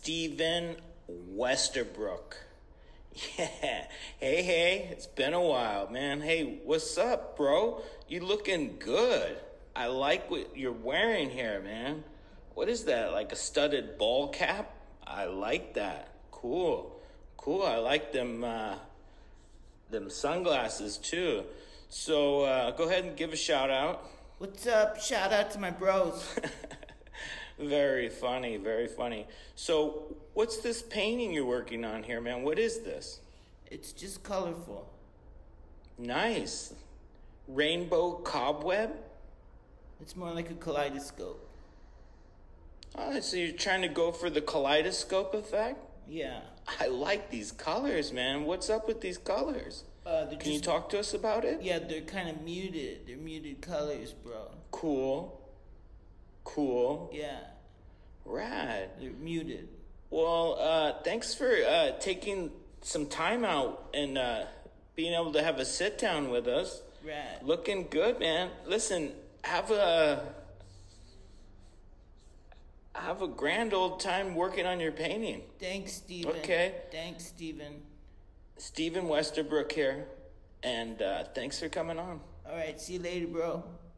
Steven Westerbroke. Yeah. Hey, it's been a while, man. Hey, what's up, bro? You looking good. I like what you're wearing here, man. What is that, like a studded ball cap? I like that. Cool. I like them sunglasses, too. So, go ahead and give a shout out. What's up? Shout out to my bros. Very funny. So, what's this painting you're working on here, man? What is this? It's just colorful. Nice. Rainbow cobweb? It's more like a kaleidoscope. Oh, so you're trying to go for the kaleidoscope effect? Yeah. I like these colors, man. What's up with these colors? Can you talk to us about it? Yeah, they're kind of muted. They're muted colors, bro. Cool. Yeah. Rad. They're muted. Well, thanks for taking some time out and being able to have a sit down with us. Rad. Looking good, man. Listen, have a grand old time working on your painting. Thanks, Steven. Okay. Thanks, Steven. Steven Westerbroke here, and thanks for coming on. All right, see you later, bro.